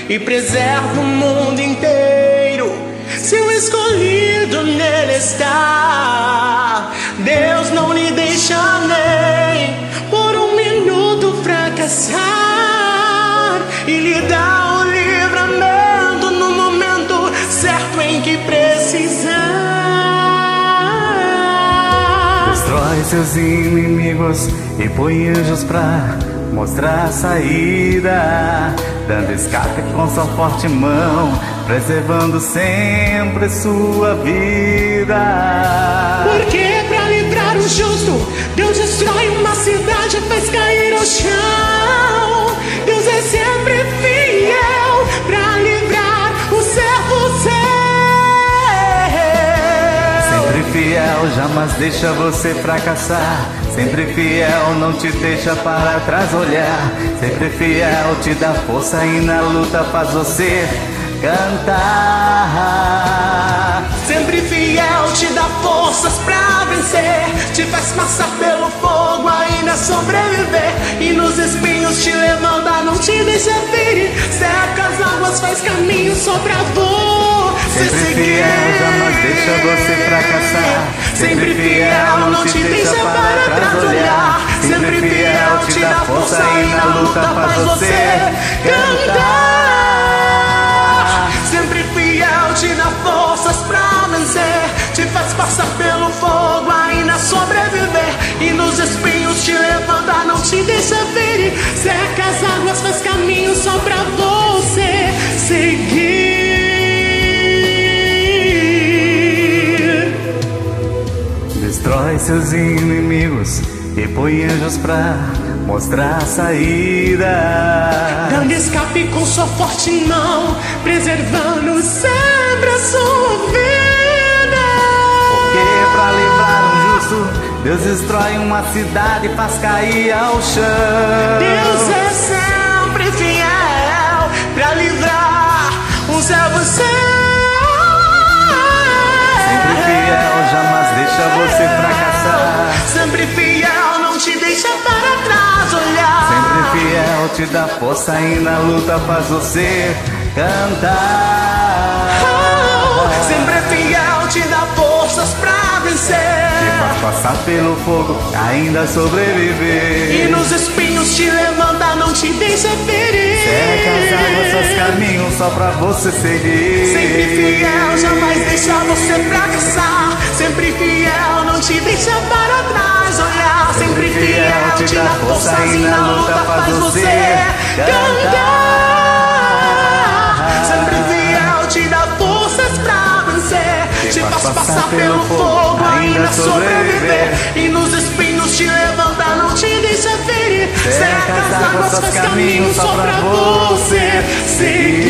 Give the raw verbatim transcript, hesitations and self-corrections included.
e preserva o mundo inteiro. Se o escolhido nele está, Deus não lhe deixa nem por um minuto fracassar, e lhe dá o livramento no momento certo em que precisar. Destrói seus inimigos e põe anjos pra mostrar a saída, dando escape com sua forte mão, preservando sempre sua vida. Porque pra livrar o justo, Deus destrói uma cidade e faz cair ao chão. Deus é sempre fiel pra livrar o servo seu. Sempre fiel, jamais deixa você fracassar. Sempre fiel, não te deixa para trás olhar. Sempre fiel, te dá força e na luta faz você cantar. Sempre fiel, te dá forças pra vencer, te faz passar pelo fogo, ainda sobreviver, e nos espinhos te levanta, não te deixa ferir. Seca as águas, faz caminho só pra você Sempre seguir. fiel, jamais deixa você fracassar. Sempre fiel, não te deixa para trás olhar. Sempre fiel, te dá força e na luta faz você cantar. Sempre fiel, te dá forças pra vencer, te faz passar pelo fogo, ainda sobreviver, e nos espinhos te levanta, não te deixa ferir. Seca as águas, faz caminho só pra você seguir. Destrói seus inimigos e põe anjos pra mostrar a saída, dando escape com sua forte mão, preservando sempre a sua vida. porque pra livrar um justo, Deus destrói uma cidade e faz cair ao chão. Deus é sempre fiel pra livrar um servo seu. Sempre fiel, jamais deixa você fracassar. Sempre fiel, não te deixa para trás olhar. Sempre fiel, te dá força e na luta faz você cantar. Oh, sempre fiel, te dá forças pra vencer, Te faz passar pelo fogo, ainda sobreviver, e nos espinhos te levanta, não te deixa ferir. seca as águas, seus caminhos só pra você seguir. Sempre fiel, jamais deixa você fracassar. Sempre fiel, não te deixa para trás olhar. Sempre fiel, te dá força e na luta faz você cantar. Sempre fiel, te dá forças pra vencer, te faz passar pelo fogo, ainda sobreviver, e nos espinhos te levanta, não te deixa ferir. Seca as águas, faz caminho só pra você seguir.